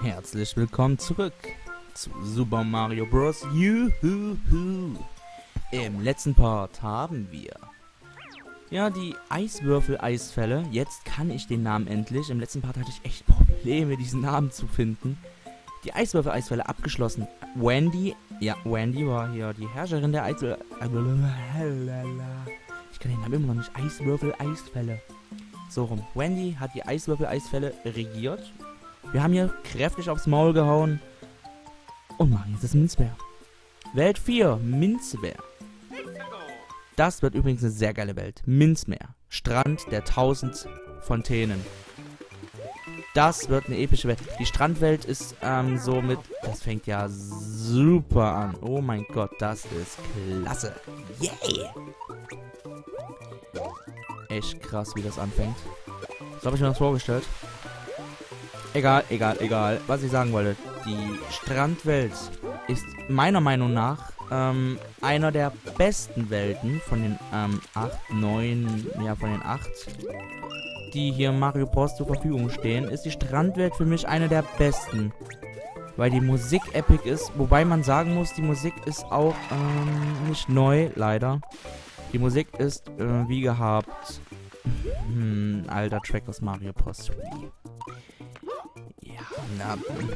Herzlich willkommen zurück zu Super Mario Bros. Juhu. Im letzten Part haben wir ja die Eiswürfel-Eisfälle. Jetzt kann ich den Namen endlich. Im letzten Part hatte ich echt Probleme, diesen Namen zu finden. Die Eiswürfel-Eisfälle abgeschlossen. Wendy war hier die Herrscherin der Eiswürfel. Ich kann den Namen immer noch nicht. Eiswürfel-Eisfälle. So rum. Wendy hat die Eiswürfel-Eisfälle regiert. Wir haben hier kräftig aufs Maul gehauen. Und machen jetzt das Minzbär. Welt 4, Minzbär. Das wird übrigens eine sehr geile Welt. Minzmeer. Strand der 1000 Fontänen. Das wird eine epische Welt. Die Strandwelt ist so mit... Das fängt ja super an. Oh mein Gott, das ist klasse. Yay! Echt krass, wie das anfängt. So habe ich mir das vorgestellt. Egal. Was ich sagen wollte. Die Strandwelt ist meiner Meinung nach einer der besten Welten von den 8, die hier Mario Bros. Zur Verfügung stehen. Ist die Strandwelt für mich eine der besten. Weil die Musik epic ist. Wobei man sagen muss, die Musik ist auch nicht neu, leider. Die Musik ist wie gehabt. Alter Track aus Mario Bros. 3. Ja,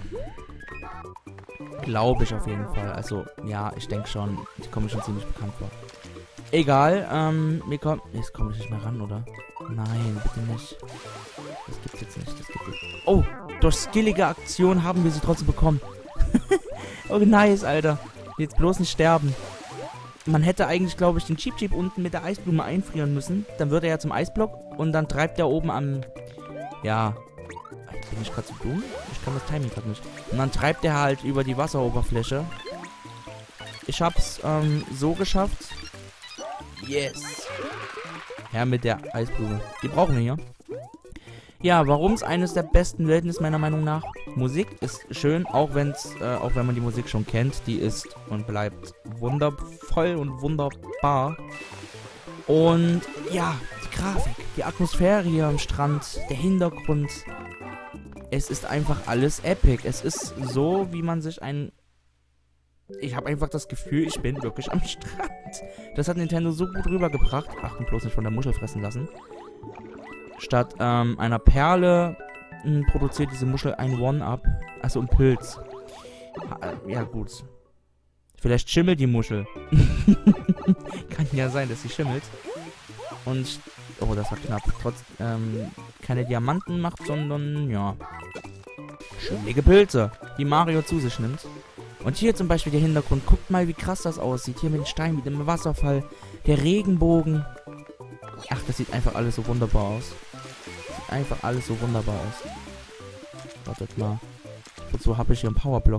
glaube ich auf jeden Fall. Also, ja, ich denke schon. Die kommen schon ziemlich bekannt vor. Egal, jetzt komme ich nicht mehr ran, oder? Nein, bitte nicht. Das gibt's jetzt nicht, Oh, durch skillige Aktion haben wir sie trotzdem bekommen. Oh, nice, Alter. Jetzt bloß nicht sterben. Man hätte eigentlich, glaube ich, den Cheep unten mit der Eisblume einfrieren müssen. Dann wird er ja zum Eisblock und dann treibt er oben am... Ja... Bin ich gerade zu dumm? Ich kann das Timing gerade nicht. Und dann treibt er halt über die Wasseroberfläche. Ich hab's so geschafft. Yes. Her mit der Eisblume. Die brauchen wir hier. Ja, warum es eines der besten Welten ist, meiner Meinung nach. Musik ist schön, auch wenn man die Musik schon kennt. Die ist und bleibt wundervoll und wunderbar. Und ja, die Grafik, die Atmosphäre hier am Strand, der Hintergrund. Es ist einfach alles epic. Es ist so, wie man sich Ich habe einfach das Gefühl, ich bin wirklich am Strand. Das hat Nintendo so gut rübergebracht. Achten, bloß nicht von der Muschel fressen lassen. Statt einer Perle produziert diese Muschel ein One-Up. Also ein Pilz. Ja, gut. Vielleicht schimmelt die Muschel. Kann ja sein, dass sie schimmelt. Und... Oh, das war knapp. Trotz keine Diamanten macht, sondern, ja, schimmelige Pilze, die Mario zu sich nimmt. Und hier zum Beispiel der Hintergrund. Guckt mal, wie krass das aussieht. Hier mit dem Stein, mit dem Wasserfall, der Regenbogen. Ach, das sieht einfach alles so wunderbar aus. Sieht einfach alles so wunderbar aus. Wartet mal. Wozu habe ich hier einen Powerblock?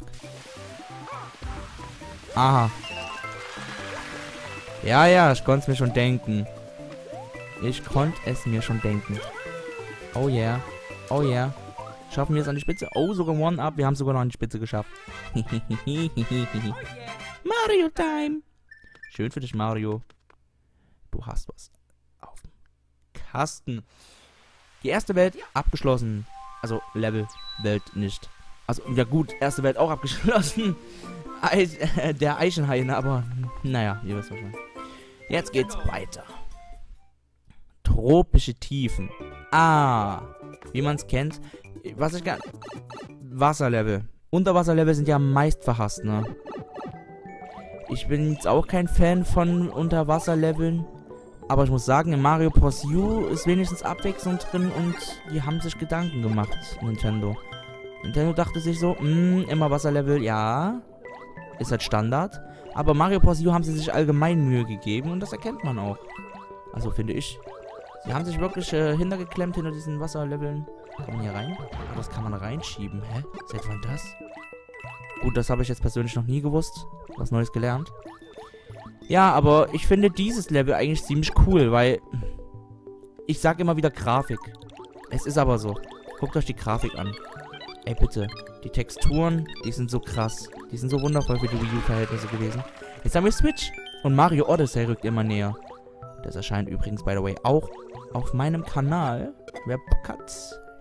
Aha. Ja, ich konnte es mir schon denken. Oh yeah. Oh yeah. Schaffen wir es an die Spitze? Oh, sogar One-Up. Wir haben sogar noch an die Spitze geschafft. Mario Time. Schön für dich, Mario. Du hast was auf dem Kasten. Die erste Welt abgeschlossen. Also Level, Welt nicht. Also, ja gut, erste Welt auch abgeschlossen. Der Eichenhain, aber naja, ihr wisst schon. Jetzt geht's weiter. Tropische Tiefen. Wie man es kennt. Was ich gar... Wasserlevel. Unterwasserlevel sind ja meist verhasst, ne? Ich bin jetzt auch kein Fan von Unterwasserleveln. Aber ich muss sagen, in Mario Bros. U ist wenigstens Abwechslung drin und die haben sich Gedanken gemacht, Nintendo. Nintendo dachte sich so, immer Wasserlevel, ja, ist halt Standard. Aber Mario Bros. U haben sie sich allgemein Mühe gegeben und das erkennt man auch. Also finde ich. Sie haben sich wirklich hintergeklemmt hinter diesen Wasserleveln. Kann man hier rein? Oh, das kann man reinschieben. Hä? Seit wann das? Gut, das habe ich jetzt persönlich noch nie gewusst. Was Neues gelernt. Ja, aber ich finde dieses Level eigentlich ziemlich cool, weil... Ich sage immer wieder Grafik. Es ist aber so. Guckt euch die Grafik an. Ey, bitte. Die Texturen, die sind so krass. Die sind so wundervoll für die Wii U-Verhältnisse gewesen. Jetzt haben wir Switch. Und Mario Odyssey rückt immer näher. Das erscheint übrigens, by the way, auch auf meinem Kanal. Wer Bock hat,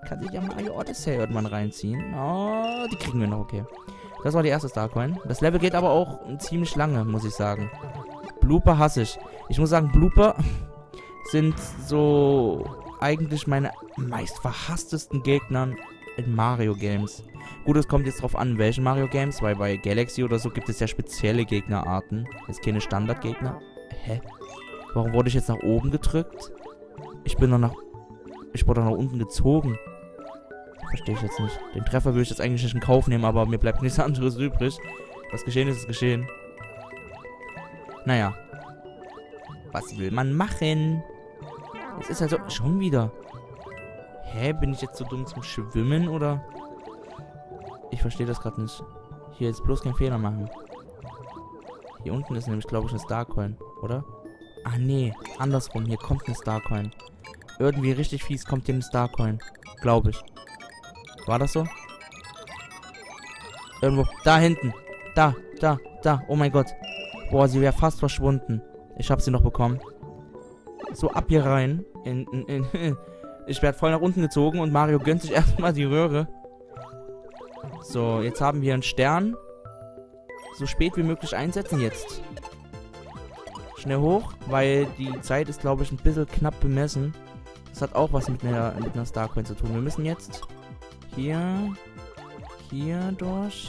kann sich ja Mario Odyssey irgendwann reinziehen. Oh, die kriegen wir noch, okay. Das war die erste Starcoin. Das Level geht aber auch ziemlich lange, muss ich sagen. Blooper hasse ich. Ich muss sagen, Blooper sind so eigentlich meine meist verhasstesten Gegner in Mario Games. Gut, es kommt jetzt drauf an, welche Mario Games, weil bei Galaxy oder so gibt es ja spezielle Gegnerarten. Jetzt keine Standardgegner. Hä? Warum wurde ich jetzt nach oben gedrückt? Ich wurde doch nach unten gezogen. Verstehe ich jetzt nicht. Den Treffer würde ich jetzt eigentlich nicht in Kauf nehmen, aber mir bleibt nichts anderes übrig. Was geschehen ist, ist geschehen. Naja. Was will man machen? Es ist also schon wieder. Hä, bin ich jetzt so dumm zum Schwimmen, oder? Ich verstehe das gerade nicht. Hier jetzt bloß keinen Fehler machen. Hier unten ist nämlich, glaube ich, eine Starcoin, oder? Ah, nee. Andersrum. Hier kommt eine Starcoin. Irgendwie richtig fies kommt hier eine Starcoin. Glaube ich. War das so? Irgendwo. Da hinten. Da. Oh mein Gott. Boah, sie wäre fast verschwunden. Ich habe sie noch bekommen. So, ab hier rein. Ich werde voll nach unten gezogen und Mario gönnt sich erstmal die Röhre. So, jetzt haben wir einen Stern. So spät wie möglich einsetzen jetzt. Schnell hoch, weil die Zeit ist, glaube ich, ein bisschen knapp bemessen. Das hat auch was mit einer Starcoin zu tun. Wir müssen jetzt hier durch.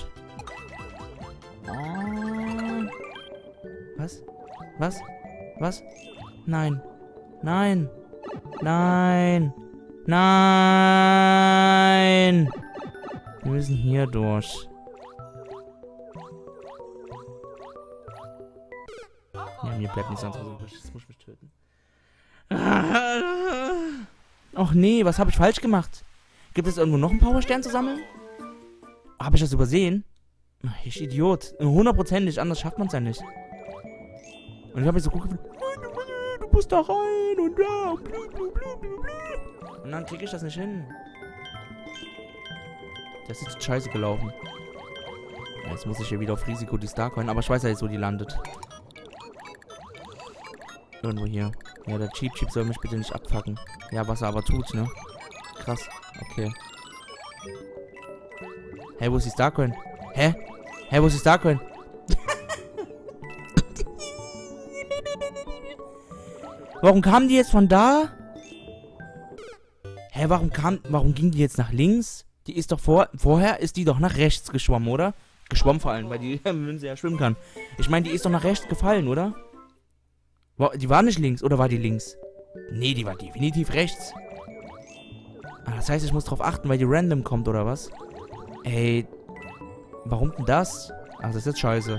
Oh. Was? Nein. Wir müssen hier durch. Ja, mir bleibt nichts anderes übrig. Das muss ich mich töten. Ach nee, was habe ich falsch gemacht? Gibt es irgendwo noch einen Powerstern zu sammeln? Habe ich das übersehen? Ach, ich Idiot. 100%, anders schafft man es ja nicht. Und ich habe mich so gut gefühlt. Du musst da rein und da. Und dann kriege ich das nicht hin. Das ist scheiße gelaufen. Ja, jetzt muss ich hier wieder auf Risiko die Starcoin. Aber ich weiß ja jetzt, wo die landet. Irgendwo hier. Ja, der Cheap soll mich bitte nicht abfacken. Ja, was er aber tut, ne? Krass. Okay. Hey, wo ist die Starcoin? Hä, wo ist die Starcoin? Warum kamen die jetzt von da? Hä, warum ging die jetzt nach links? Die ist doch vorher ist die doch nach rechts geschwommen, oder? Geschwommen vor allem, weil die, wenn sie ja schwimmen kann. Ich meine, die ist doch nach rechts gefallen, oder? Die war nicht links, oder war die links? Nee, die war definitiv rechts. Ah, das heißt, ich muss drauf achten, weil die random kommt, oder was? Ey, warum denn das? Ach, das ist jetzt scheiße.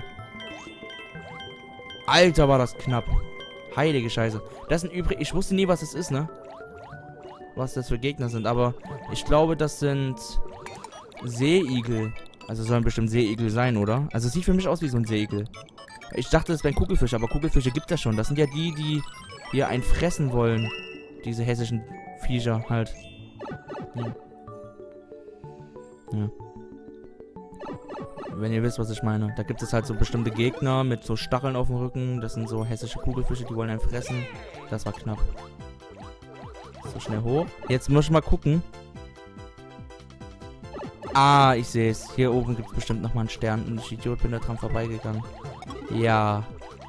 Alter, war das knapp. Heilige Scheiße. Das sind übrigens... Ich wusste nie, was das ist, ne? Was das für Gegner sind, aber ich glaube, das sind Seeigel. Also sollen bestimmt Seeigel sein, oder? Also es sieht für mich aus wie so ein Seeigel. Ich dachte, das wären Kugelfische, aber Kugelfische gibt es schon. Das sind ja die hier einen fressen wollen. Diese hessischen Viecher halt. Ja. Wenn ihr wisst, was ich meine. Da gibt es halt so bestimmte Gegner mit so Stacheln auf dem Rücken. Das sind so hessische Kugelfische, die wollen einen fressen. Das war knapp. So, schnell hoch. Jetzt muss ich mal gucken. Ah, ich sehe es. Hier oben gibt es bestimmt nochmal einen Stern. Und ich Idiot bin da dran vorbeigegangen. Ja.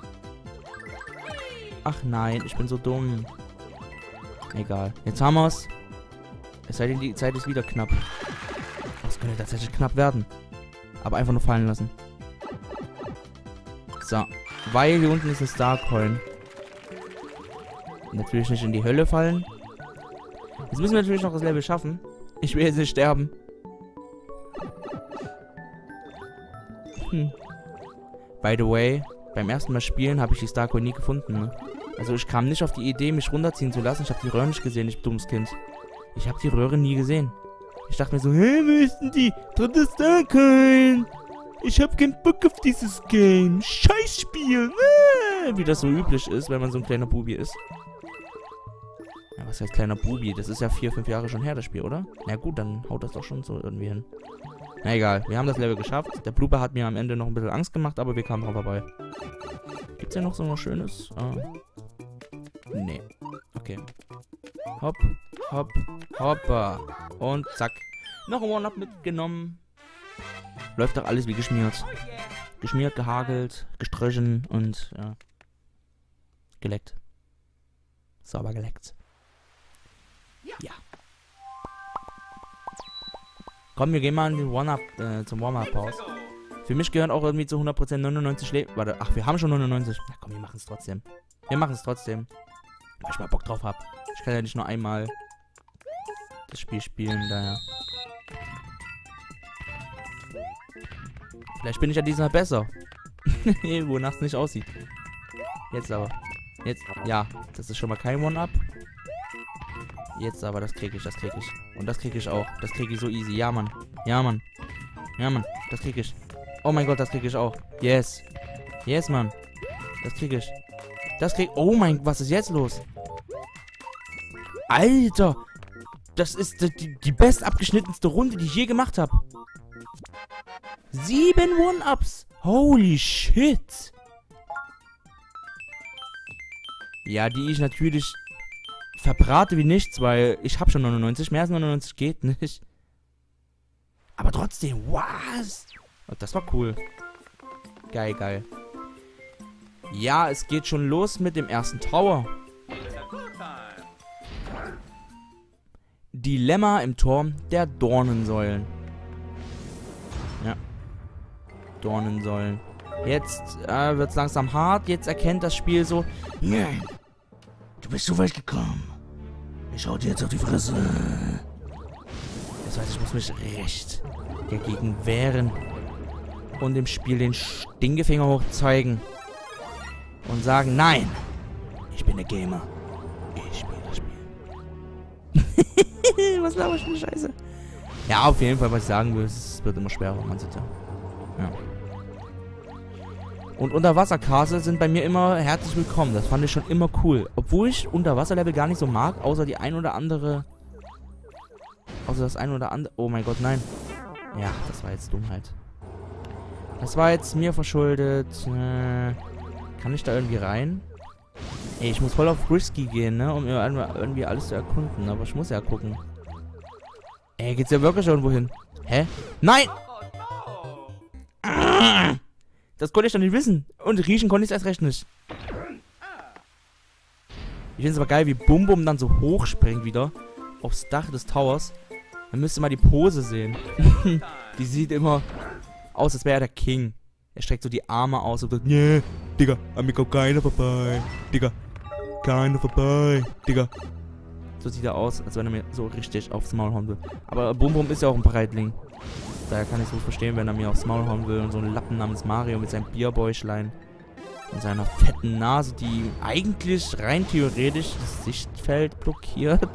Ach nein, ich bin so dumm. Egal. Jetzt haben wir es. Es sei denn, die Zeit ist wieder knapp. Das könnte tatsächlich knapp werden. Aber einfach nur fallen lassen. So. Weil hier unten ist eine Starcoin. Natürlich nicht in die Hölle fallen. Jetzt müssen wir natürlich noch das Level schaffen. Ich will jetzt nicht sterben. By the way, beim ersten Mal spielen habe ich die Starcoin nie gefunden, ne? Also ich kam nicht auf die Idee, mich runterziehen zu lassen. Ich habe die Röhre nicht gesehen, ich dummes Kind. Ich habe die Röhre nie gesehen. Ich dachte mir so, hä, wo ist denn die? Dritte Starcoin. Ich hab keinen Bock auf dieses Game. Scheißspiel. Wie das so üblich ist, wenn man so ein kleiner Bubi ist. Ja, was heißt kleiner Bubi? Das ist ja 4, 5 Jahre schon her, das Spiel, oder? Na gut, dann haut das doch schon so irgendwie hin. Na egal, wir haben das Level geschafft. Der Blooper hat mir am Ende noch ein bisschen Angst gemacht, aber wir kamen dran vorbei. Gibt's ja noch so was Schönes? Nee. Okay. Hopp, hopp, hoppa. Und zack. Noch ein One-Up mitgenommen. Läuft doch alles wie geschmiert. Geschmiert, gehagelt, gestrichen und ja. Geleckt. Sauber geleckt. Ja. Komm, wir gehen mal in den One-Up, zum Warm-Up-Haus. Für mich gehören auch irgendwie zu 100% 99 Leben. Warte, ach, wir haben schon 99. Na komm, wir machen es trotzdem. Wir machen es trotzdem. Weil ich mal Bock drauf habe. Ich kann ja nicht nur einmal das Spiel spielen, daher. Vielleicht bin ich ja diesmal besser. Wonach es nicht aussieht. Jetzt aber. Jetzt, ja, das ist schon mal kein One-Up. Jetzt aber, das kriege ich, das kriege ich. Und das kriege ich auch. Das kriege ich so easy. Ja, Mann. Ja, Mann. Ja, Mann. Das kriege ich. Oh mein Gott, das kriege ich auch. Yes. Yes, Mann. Das kriege ich. Das kriege ich. Oh mein, was ist jetzt los? Alter. Das ist die best abgeschnittenste Runde, die ich je gemacht habe. 7 One-Ups. Holy shit. Ja, die ich natürlich verbrate wie nichts, weil ich habe schon 99. Mehr als 99 geht nicht. Aber trotzdem, was? Oh, das war cool. Geil, geil. Ja, es geht schon los mit dem ersten Tower. Dilemma im Turm der Dornensäulen. Ja. Dornensäulen. Jetzt wird es langsam hart. Jetzt erkennt das Spiel so. Nein. Du bist so weit gekommen. Ich hau dir jetzt auf die Fresse. Das heißt, ich muss mich recht dagegen wehren. Und dem Spiel den Stinkefinger hoch zeigen. Und sagen, nein. Ich bin der Gamer. Ich spiele das Spiel. Was laber ich für eine Scheiße? Ja, auf jeden Fall, was ich sagen will, es wird immer schwerer, man sieht ja. Ja. Und Unterwassercastle sind bei mir immer herzlich willkommen. Das fand ich schon immer cool. Obwohl ich Unterwasserlevel gar nicht so mag, außer die ein oder andere. Außer das ein oder andere. Oh mein Gott, nein. Ja, das war jetzt Dummheit. Das war jetzt mir verschuldet. Kann ich da irgendwie rein? Ey, ich muss voll auf Risky gehen, ne? Um irgendwie alles zu erkunden. Aber ich muss ja gucken. Ey, geht's ja wirklich irgendwo hin? Hä? Nein! Das konnte ich doch nicht wissen. Und riechen konnte ich es erst recht nicht. Ich finde es aber geil, wie Bum Bum dann so hoch springt wieder. Aufs Dach des Towers. Man müsste mal die Pose sehen. Die sieht immer aus, als wäre er der King. Er streckt so die Arme aus und sagt, nee, Digga, an mir kommt keiner vorbei. Digga, keiner vorbei. Digga. So sieht er aus, als wenn er mir so richtig aufs Maul hauen will. Aber Bum Bum ist ja auch ein Breitling. Daher kann ich es gut verstehen, wenn er mir aufs Maul hauen will. Und so einen Lappen namens Mario mit seinem Bierbäuchlein. Und seiner fetten Nase, die eigentlich rein theoretisch das Sichtfeld blockiert.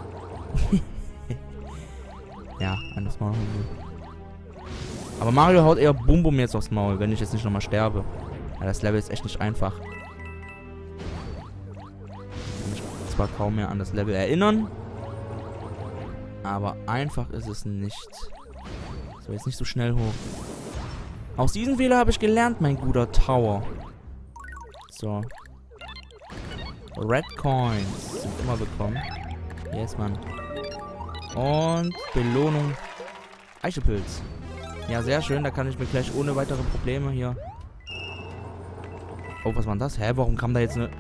Ja, einen aufs Maul hauen will. Aber Mario haut eher Bum Bum jetzt aufs Maul, wenn ich jetzt nicht nochmal sterbe. Ja, das Level ist echt nicht einfach. Ich kann mich zwar kaum mehr an das Level erinnern. Aber einfach ist es nicht. So, jetzt nicht so schnell hoch. Aus diesem Fehler habe ich gelernt, mein guter Tower. So. Red Coins sind immer bekommen. Yes, Mann. Und Belohnung. Eichelpilz. Ja, sehr schön. Da kann ich mir gleich ohne weitere Probleme hier... Oh, was war denn das? Hä? Warum kam da jetzt eine...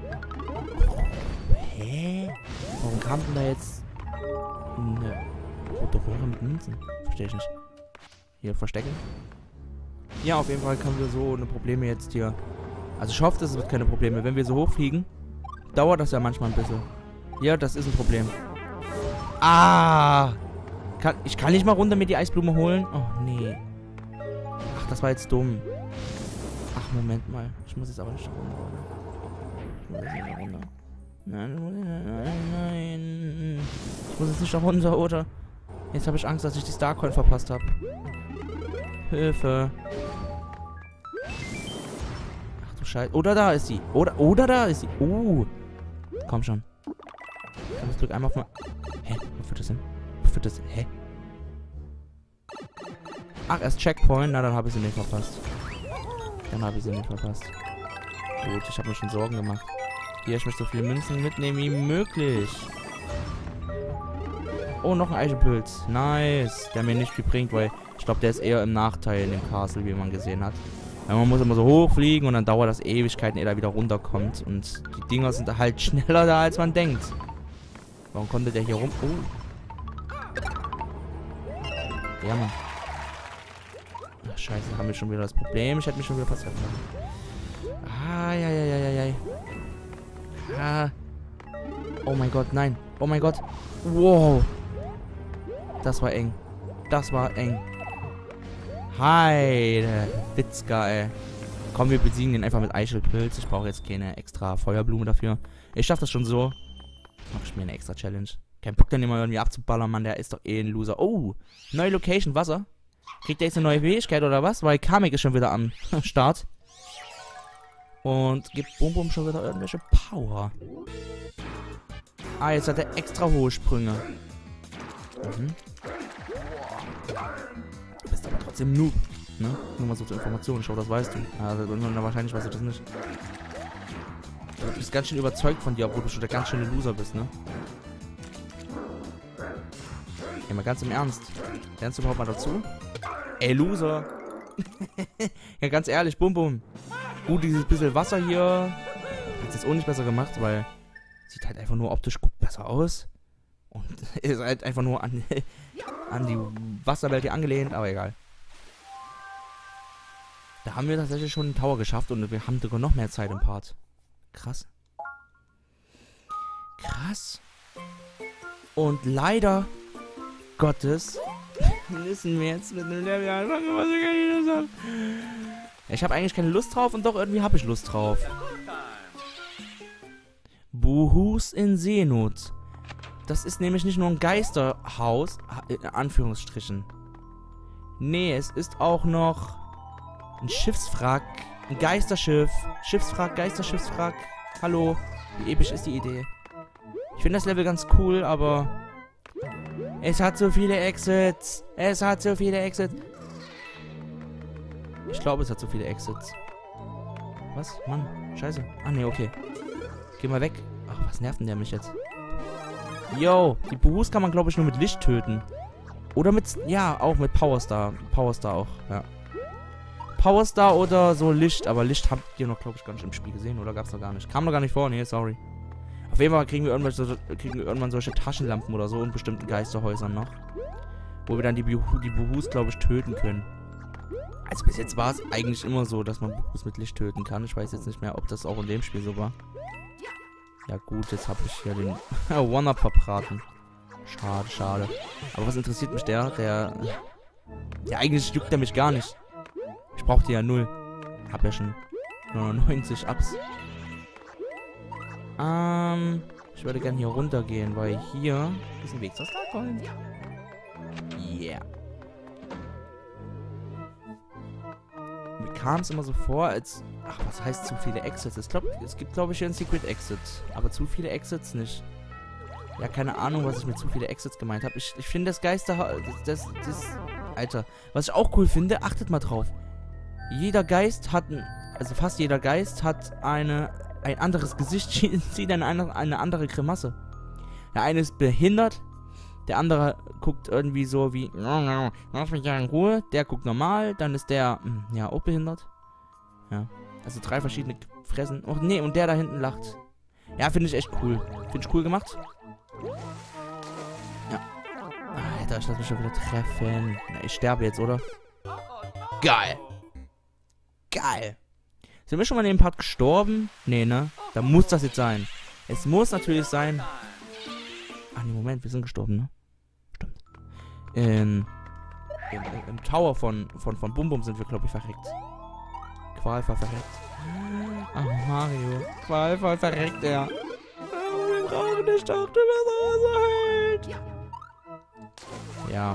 Hä? Warum kam denn da jetzt... eine rote Röhre mit Münzen? Verstehe ich nicht. Hier verstecken. Ja, auf jeden Fall können wir so ohne Probleme jetzt hier... Also ich hoffe, es wird keine Probleme. Wenn wir so hochfliegen, dauert das ja manchmal ein bisschen. Ja, das ist ein Problem. Ah! Ich kann nicht mal runter mit die Eisblume holen? Oh, nee. Ach, das war jetzt dumm. Ach, Moment mal. Ich muss jetzt aber nicht da runter, oder? Ich muss jetzt nicht da runter. Nein. Ich muss jetzt nicht da runter, oder? Jetzt habe ich Angst, dass ich die Starcoin verpasst habe. Hilfe. Ach du Scheiße. Oder da ist sie. Oder da ist sie. Komm schon. Ich drück einmal auf mal. Hä? Wo führt das hin? Wo führt das? Hä? Ach, erst Checkpoint. Na, dann habe ich sie nicht verpasst. Gut, ich habe mir schon Sorgen gemacht. Hier, ich möchte so viele Münzen mitnehmen wie möglich. Oh, noch ein Eichenpilz. Nice. Der mir nicht viel bringt, weil ich glaube, der ist eher im Nachteil in dem Castle, wie man gesehen hat. Weil man muss immer so hochfliegen und dann dauert das Ewigkeiten, ehe er wieder runterkommt. Und die Dinger sind halt schneller da, als man denkt. Warum konnte der hier rum? Oh. Ja, Mann. Ach, scheiße, haben wir schon wieder das Problem. Ich hätte mich schon wieder fast treffen können. Ah, ja. Ah. Oh mein Gott, nein. Oh mein Gott. Wow. Das war eng. Das war eng. Heide. Witzka, ey. Komm, wir besiegen den einfach mit Eichelpilz. Ich brauche jetzt keine extra Feuerblume dafür. Ich schaffe das schon so. Mach ich mir eine extra Challenge. Kein Bock, den immer irgendwie abzuballern, Mann. Der ist doch eh ein Loser. Oh, neue Location, Wasser. Kriegt der jetzt eine neue Fähigkeit oder was? Weil Kamek ist schon wieder am Start. Und gibt Bum Bum schon wieder irgendwelche Power. Ah, jetzt hat er extra hohe Sprünge. Mhm. Du bist aber trotzdem Noob, ne? Nur mal so zur Information. Ich hoffe, das weißt du. Also, wahrscheinlich weißt du das nicht. Du bist ganz schön überzeugt von dir, obwohl du schon der ganz schöne Loser bist, ne? Ey, mal ganz im Ernst. Lernst du überhaupt mal dazu? Ey, Loser! Ja, ganz ehrlich, Bum Bum. Gut, dieses bisschen Wasser hier. Hat es jetzt auch nicht besser gemacht, weil sieht halt einfach nur optisch gut besser aus. Und ist halt einfach nur an die Wasserwelt hier angelehnt, aber egal. Da haben wir tatsächlich schon einen Tower geschafft und wir haben sogar noch mehr Zeit im Part. Krass. Krass. Und leider Gottes müssen wir jetzt mit einem Level anfangen, was ich gar nicht Lust habe. Ich habe eigentlich keine Lust drauf und doch irgendwie habe ich Lust drauf. Buhus in Seenot. Das ist nämlich nicht nur ein Geisterhaus, in Anführungsstrichen. Nee, es ist auch noch ein Schiffswrack, ein Geisterschiff. Schiffswrack, Geisterschiffswrack. Hallo, wie episch ist die Idee? Ich finde das Level ganz cool, aber es hat so viele Exits. Es hat so viele Exits. Ich glaube, es hat so viele Exits. Was? Mann, scheiße. Ah, nee, okay. Geh mal weg. Ach, was nervt denn der mich jetzt? Yo, die Buhus kann man, glaube ich, nur mit Licht töten. Oder mit, ja, auch mit Powerstar. Powerstar auch, ja. Powerstar oder so Licht. Aber Licht habt ihr noch, glaube ich, gar nicht im Spiel gesehen. Oder gab's noch gar nicht? Kam noch gar nicht vor. Nee, sorry. Auf jeden Fall kriegen wir irgendwann solche Taschenlampen oder so in bestimmten Geisterhäusern noch. Wo wir dann die Buhus, glaube ich, töten können. Also bis jetzt war es eigentlich immer so, dass man Buhus mit Licht töten kann. Ich weiß jetzt nicht mehr, ob das auch in dem Spiel so war. Ja gut, jetzt habe ich hier den One-Up verbraten. Schade, schade. Aber was interessiert mich der eigentlich juckt der mich gar nicht. Ich brauchte ja 0. Hab ja schon 99 Ups. Ich würde gerne hier runtergehen, weil hier ist ein Weg zur Starcoin. Yeah. Mir kam es immer so vor, als... Ach, was heißt zu viele Exits? Es gibt, glaube ich, hier einen Secret Exit. Aber zu viele Exits nicht. Ja, keine Ahnung, was ich mit zu viele Exits gemeint habe. Ich finde das Geisterhaus... Alter. Was ich auch cool finde, achtet mal drauf. Jeder Geist hat... Also fast jeder Geist hat ein anderes Gesicht, sieht eine andere Grimasse. Der eine ist behindert. Der andere guckt irgendwie so wie... Lass mich ja in Ruhe. Der guckt normal. Dann ist der... Ja, auch behindert. Ja. Also 3 verschiedene Fressen. Oh nee, und der da hinten lacht. Ja, finde ich echt cool. Finde ich cool gemacht. Ja. Alter, ich lasse mich schon wieder treffen. Na, ich sterbe jetzt, oder? Geil. Geil. Sind wir schon mal in dem Part gestorben? Nee, ne? Da muss das jetzt sein. Es muss natürlich sein. Ach nee, Moment, wir sind gestorben, ne? Stimmt. Im Tower von Bum Bum sind wir, glaube ich, verreckt. Qualvoll verreckt. Ach, Mario. Qualvoll verreckt er. Wir brauchen nicht doch, du bist so hält. Ja.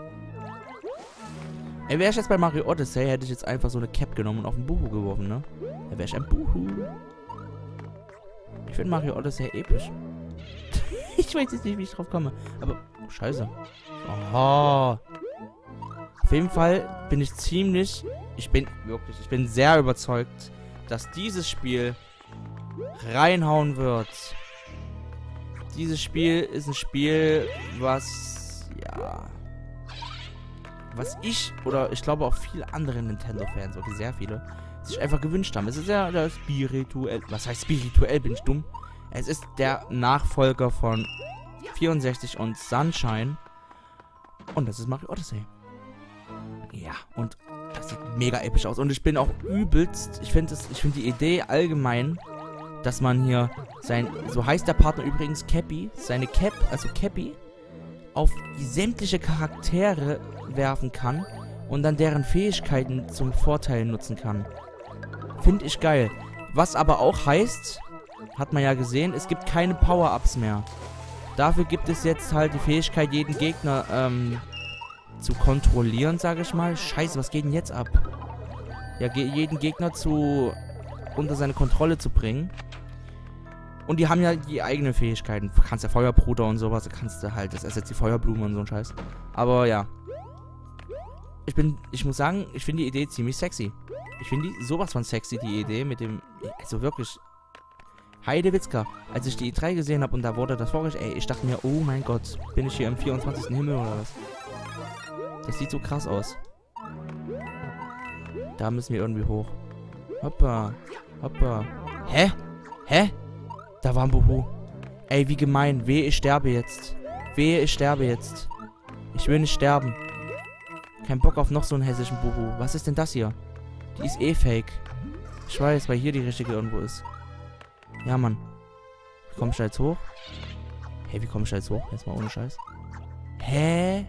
Ey, wäre ich jetzt bei Mario Odyssey, hätte ich jetzt einfach so eine Cap genommen und auf den Buhu geworfen, ne? Da wäre ich ein Buhu. Ich finde Mario Odyssey episch. Ich weiß jetzt nicht, wie ich drauf komme. Aber, oh, scheiße. Oh. Auf jeden Fall bin ich ziemlich... Ich bin sehr überzeugt, dass dieses Spiel reinhauen wird. Dieses Spiel ist ein Spiel, was, ja, was ich oder ich glaube auch viele andere Nintendo-Fans, okay, sehr viele, sich einfach gewünscht haben. Es ist ja der spirituell, was heißt spirituell, bin ich dumm? Es ist der Nachfolger von 64 und Sunshine und das ist Mario Odyssey. Ja, und das sieht mega episch aus und ich bin auch übelst, ich finde die Idee allgemein, dass man hier so heißt der Partner übrigens Cappy, seine Cap, also Cappy, auf die sämtliche Charaktere werfen kann und dann deren Fähigkeiten zum Vorteil nutzen kann. Finde ich geil. Was aber auch heißt, hat man ja gesehen, es gibt keine Power-Ups mehr. Dafür gibt es jetzt halt die Fähigkeit, jeden Gegner zu kontrollieren, sage ich mal. Scheiße, was geht denn jetzt ab? Ja, jeden Gegner unter seine Kontrolle zu bringen. Und die haben ja die eigenen Fähigkeiten. Du kannst ja Feuerbruder und sowas, da kannst du halt, das ersetzt die Feuerblume und so ein Scheiß. Aber ja. Ich muss sagen, ich finde die Idee ziemlich sexy. Ich finde die sowas von sexy, die Idee mit dem, also wirklich, Heidewitzka. Als ich die E3 gesehen habe und da wurde das vorgestellt, ey, ich dachte mir, oh mein Gott, bin ich hier im 24. Himmel oder was? Das sieht so krass aus. Da müssen wir irgendwie hoch. Hoppa, hoppa. Hä? Hä? Da war ein Buhu. Ey, wie gemein. Wehe, ich sterbe jetzt. Wehe, ich sterbe jetzt. Ich will nicht sterben. Kein Bock auf noch so einen hässlichen Buhu. Was ist denn das hier? Die ist eh fake. Ich weiß, weil hier die richtige irgendwo ist. Ja, Mann. Wie komme ich da jetzt hoch? Hä, wie komme ich da jetzt hoch? Jetzt mal ohne Scheiß. Hä?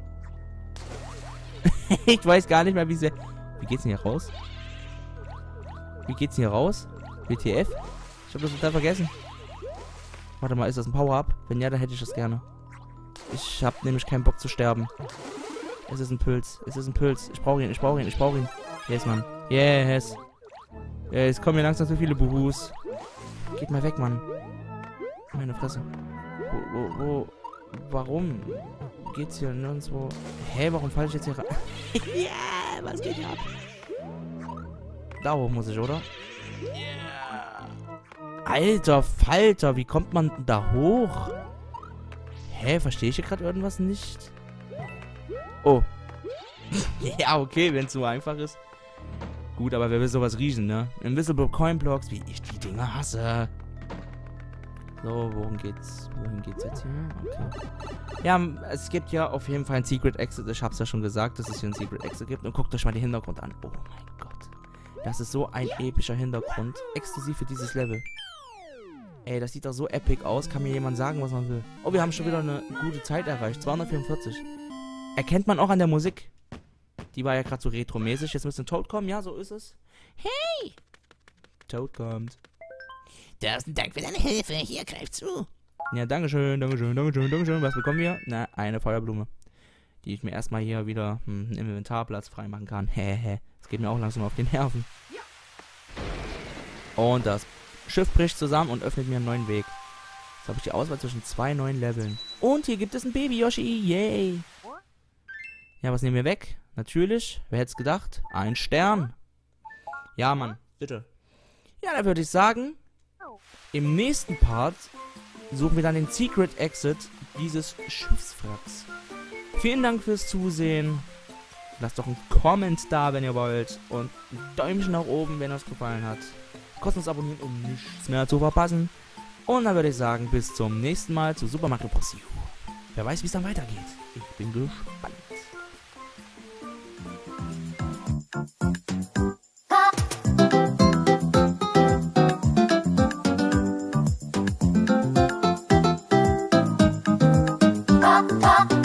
Ich weiß gar nicht mehr, wie geht's denn hier raus? Wie geht's denn hier raus? WTF? Ich hab das total vergessen. Warte mal, ist das ein Power-Up? Wenn ja, dann hätte ich das gerne. Ich hab nämlich keinen Bock zu sterben. Es ist ein Pilz. Es ist ein Pilz. Ich brauche ihn, ich brauche ihn, ich brauche ihn. Yes, Mann. Yes. Es kommen hier langsam so viele Buhus. Geht mal weg, Mann. Meine Fresse. Warum geht's hier nirgendwo? Hä, warum falle ich jetzt hier rein? Ja, was geht hier ab? Da hoch muss ich, oder? Ja. Alter Falter, wie kommt man denn da hoch? Hä, verstehe ich hier gerade irgendwas nicht? Oh. Ja, okay, wenn es so einfach ist. Gut, aber wer will sowas riechen, ne? Invisible Coin Blocks, wie ich die Dinger hasse. So, wohin geht's jetzt hier? Okay. Ja, es gibt ja auf jeden Fall ein Secret Exit. Ich hab's ja schon gesagt, dass es hier ein Secret Exit gibt. Und guckt euch mal den Hintergrund an. Oh mein Gott. Das ist so ein epischer Hintergrund. Exklusiv für dieses Level. Ey, das sieht doch so epic aus. Kann mir jemand sagen, was man will. Oh, wir haben schon wieder eine gute Zeit erreicht. 244. Erkennt man auch an der Musik. Die war ja gerade so retromäßig. Jetzt müsste ein Toad kommen. Ja, so ist es. Hey! Toad kommt. Tausend Dank für deine Hilfe. Hier, greif zu. Ja, dankeschön, dankeschön, dankeschön, dankeschön. Was bekommen wir? Na, eine Feuerblume. Die ich mir erstmal hier wieder im Inventarplatz freimachen kann. Hehe. Das geht mir auch langsam auf die Nerven. Und das Schiff bricht zusammen und öffnet mir einen neuen Weg. Jetzt habe ich die Auswahl zwischen 2 neuen Leveln. Und hier gibt es ein Baby Yoshi. Yay. Ja, was nehmen wir weg? Natürlich. Wer hätte es gedacht? Ein Stern. Ja, Mann. Bitte. Ja, dann würde ich sagen, im nächsten Part suchen wir dann den Secret Exit dieses Schiffswracks. Vielen Dank fürs Zusehen. Lasst doch einen Comment da, wenn ihr wollt. Und ein Däumchen nach oben, wenn euch gefallen hat. Kostenlos abonnieren, um nichts mehr zu verpassen. Und dann würde ich sagen, bis zum nächsten Mal zu Super Mario Bros. U. Wer weiß, wie es dann weitergeht. Ich bin gespannt. Pop, pop.